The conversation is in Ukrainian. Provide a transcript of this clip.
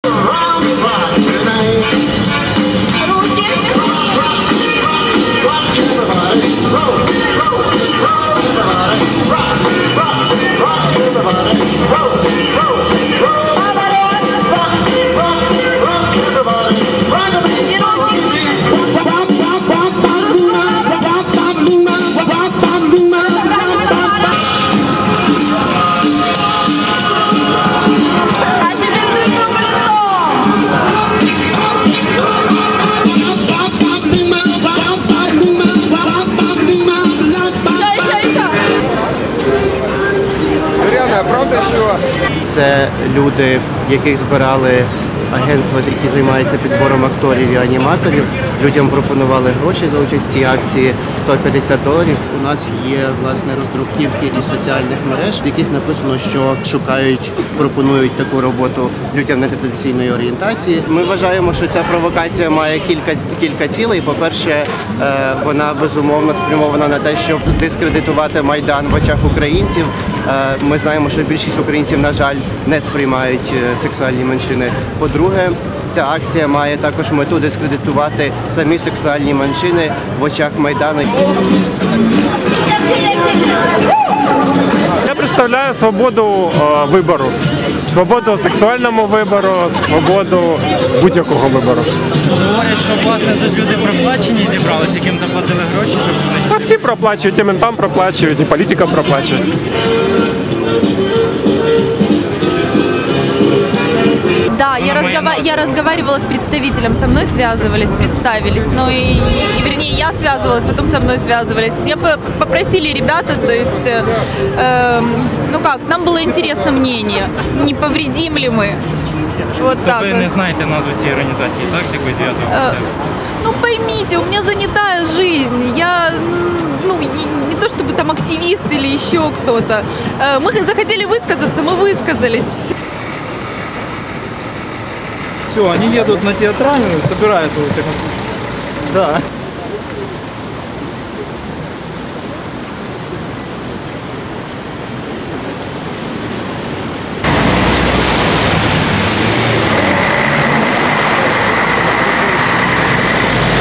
Це люди, яких збирали агентства, які займаються підбором акторів і аніматорів. Людям пропонували гроші за участь в цій акції $150. У нас є, власне, роздруківки із соціальних мереж, в яких написано, що шукають, пропонують таку роботу людям нетрадиційної орієнтації. Ми вважаємо, що ця провокація має кілька цілей. По-перше, вона безумовно спрямована на те, щоб дискредитувати Майдан в очах українців. Ми знаємо, що більшість українців, на жаль, не сприймають сексуальні меншини. По-друге, ця акція має також мету дискредитувати самі сексуальні меншини в очах Майдану. Я представляю свободу вибору, свободу сексуальному вибору, свободу будь-якого вибору. Говорять, що власне тут люди проплачені зібралися, яким заплатили гроші, щоб вони... Всі проплачують, і ментам проплачують, і політикам проплачують. Да, я разговаривала с представителем, со мной связывались, представились, ну и вернее я связывалась, потом со мной связывались. Меня попросили ребята, то есть, ну как, нам было интересно мнение, не повредим ли мы. Вот так. Ви не знаєте назву цієї організації, так, з якою зв'язувалися? Ну поймите, у меня занятая жизнь, я, ну, не то чтобы там активист или еще кто-то. Мы захотели высказаться, мы высказались. Все, они едут на театральную, собираются во всяком случае. Да.